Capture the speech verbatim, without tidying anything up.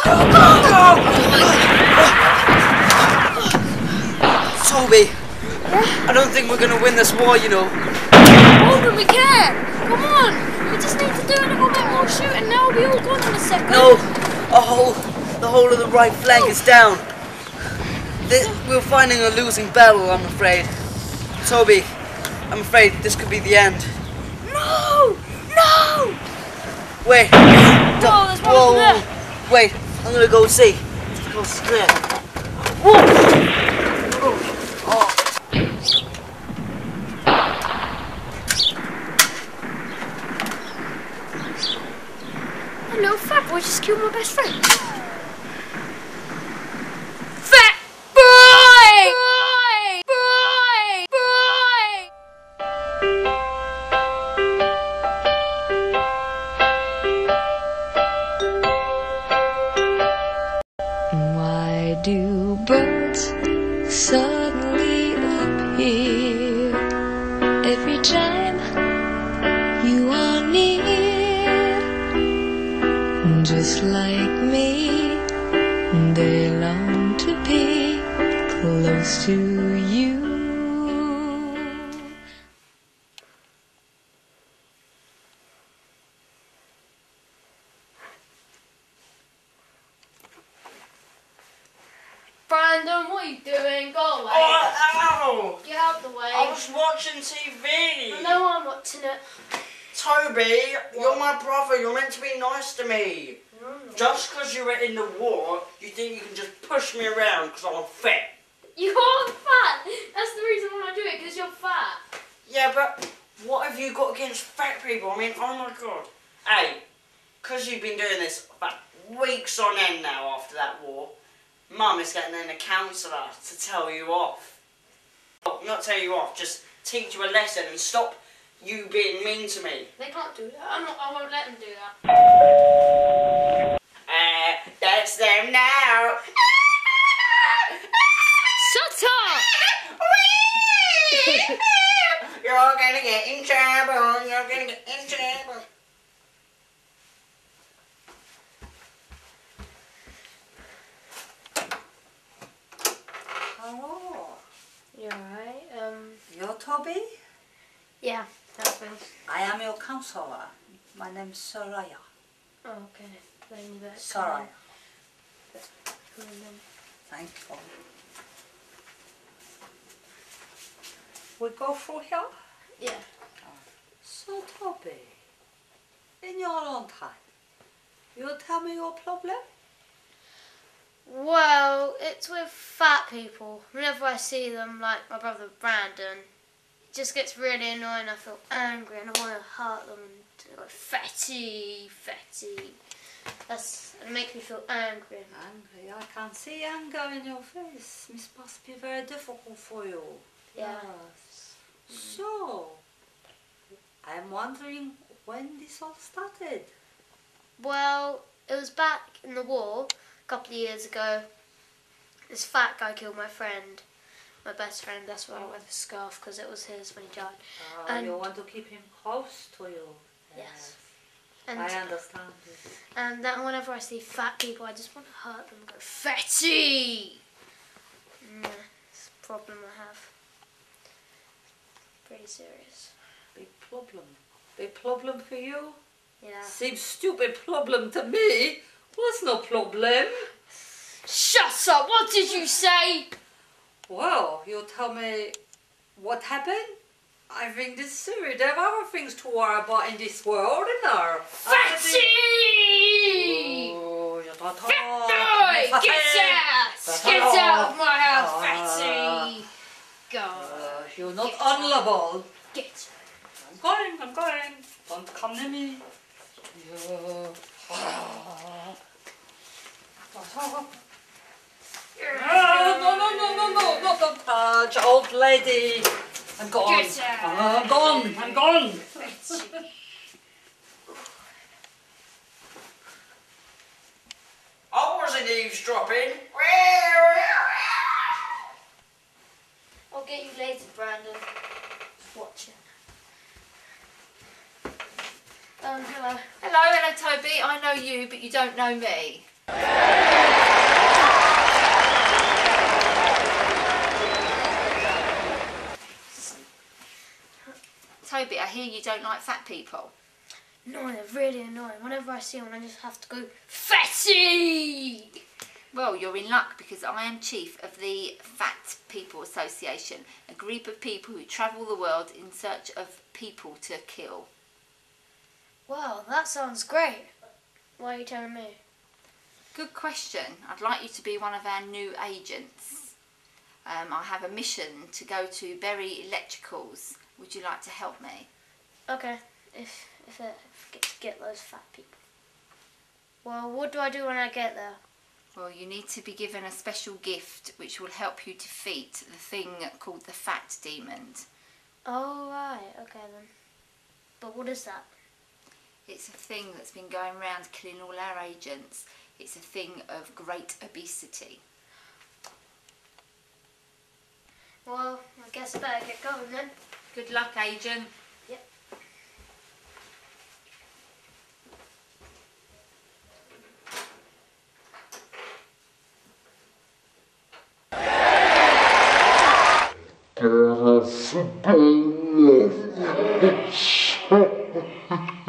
Toby, I don't think we're going to win this war, you know. Oh, but we can. Come on. We just need to do a little bit more shooting now. We'll be all gone in a second. No, a whole, the whole of the right flank is down. This, we're fighting a losing battle, I'm afraid. Toby, I'm afraid this could be the end. No! No! Wait. Whoa, there's one over there. Wait, I'm going to go see. Let's go straight. Whoa! Oh. Hello, fat boy just killed my best friend. Fat boy! Boy! Boy! Boy! Why do birds suddenly appear every time you are near? Just like me, they long to be close to you. Brandon, what are you doing? Go away. Oh, ow! Get out the way. I was watching T V. I know I'm watching it. Toby, you're my brother. You're meant to be nice to me. No, Just because you were in the war, you think you can just push me around because I'm fat. You're fat. That's the reason why I do it, because you're fat. Yeah, but what have you got against fat people? I mean, oh my god. Hey, because you've been doing this for weeks on end now after that war, Mum is getting in a counsellor to tell you off. Oh, not tell you off, just teach you a lesson and stop you being mean to me. They can't do that. I'm not, I won't let them do that. Uh, that's them now. Shut up! You're all gonna get in trouble. You're gonna get in trouble. Hello. You alright? Um. You're Toby? Yeah, that's me. I am your counselor. My name's Soraya. Oh, okay. Then you better come Soraya. in. Come in then. Thank you. We go through here? Yeah. So Toby, in your own time, you tell me your problem? Well, it's with fat people. Whenever I see them, like my brother Brandon, it just gets really annoying. I feel angry and I want to hurt them and go, fatty, fatty. That's, it makes me feel angry. Angry? I can see anger in your face. This must be very difficult for you. Yeah. Yes. So, I'm wondering when this all started. Well, it was back in the war, a couple of years ago. This fat guy killed my friend, my best friend. That's why I wear the scarf, because it was his when he died. Uh, And- you want to keep him close to you. Yes. And, I understand this. and then whenever I see fat people, I just want to hurt them and go, fatty! Yeah, it's a problem I have. Pretty serious. Big problem. Big problem for you? Yeah. Seems stupid problem to me. What's no problem? Shut up! What did you say? Well, you tell me what happened? I think this is serious. There are other things to worry about in this world, isn't there? Fatty! Oh, you're not Fat boy! Get out! Get out of my house, fatty! Go. Uh, you're not Get honorable. Get I'm going, I'm going. Don't come near me. Yeah. No, no, no, no, no, no, not don't touch, old lady. I'm gone. Get out. I'm gone. I'm gone. Fatty. I wasn't eavesdropping. I'll get you later, Brandon. Just watch it. Um, hello. Hello, hello Toby. I know you, but you don't know me. Toby, I hear you don't like fat people. No, they're really annoying. Whenever I see one, I just have to go, fatty! Well, you're in luck because I am chief of the Fat People Association, a group of people who travel the world in search of people to kill. Wow, that sounds great. Why are you telling me? Good question. I'd like you to be one of our new agents. Um, I have a mission to go to Berry Electricals. Would you like to help me? Okay, if, if I get to get those fat people. Well, what do I do when I get there? Well, you need to be given a special gift which will help you defeat the thing called the Fat Demon. Oh, right, okay then. But what is that? It's a thing that's been going around killing all our agents. It's a thing of great obesity. Well, I guess I better get going then. Good luck, agent. Yep. Possible.